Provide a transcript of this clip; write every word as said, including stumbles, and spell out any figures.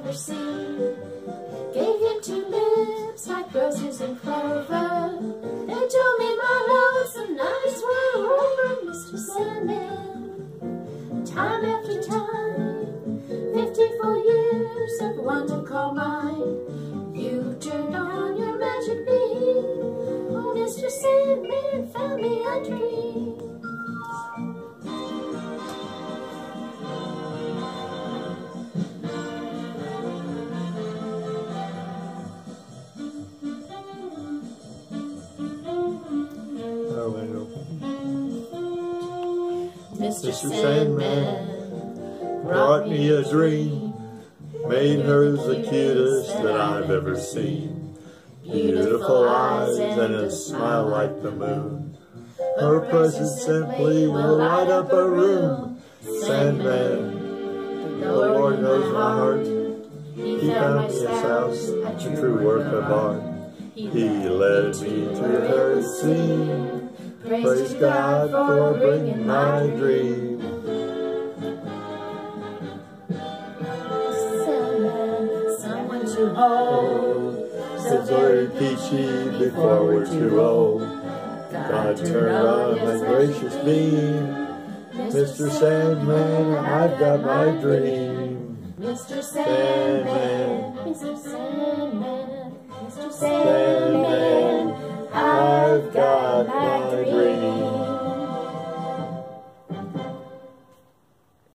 ever seen. Gave him two lips like roses and clover. They told me my loves and nights were over, Mister Sandman. Time after time, fifty-four years of one to call mine. You turned on your magic beam. Oh, Mister Sandman found me a dream. Mister Sandman brought me a dream, made her the cutest that I've ever seen. Beautiful eyes and a smile like the moon. Her presence simply will light up a room. Sandman, the Lord knows my heart. He found me his house, a true work of art. He led me to her scene. Praise God for bringing my dream. Sandman, someone to hold. Says very peachy before we're too old. God turned on my gracious beam. Mister Sandman, I've got my dream. Mister Sandman, Mister Sandman, Mister Sandman, I've got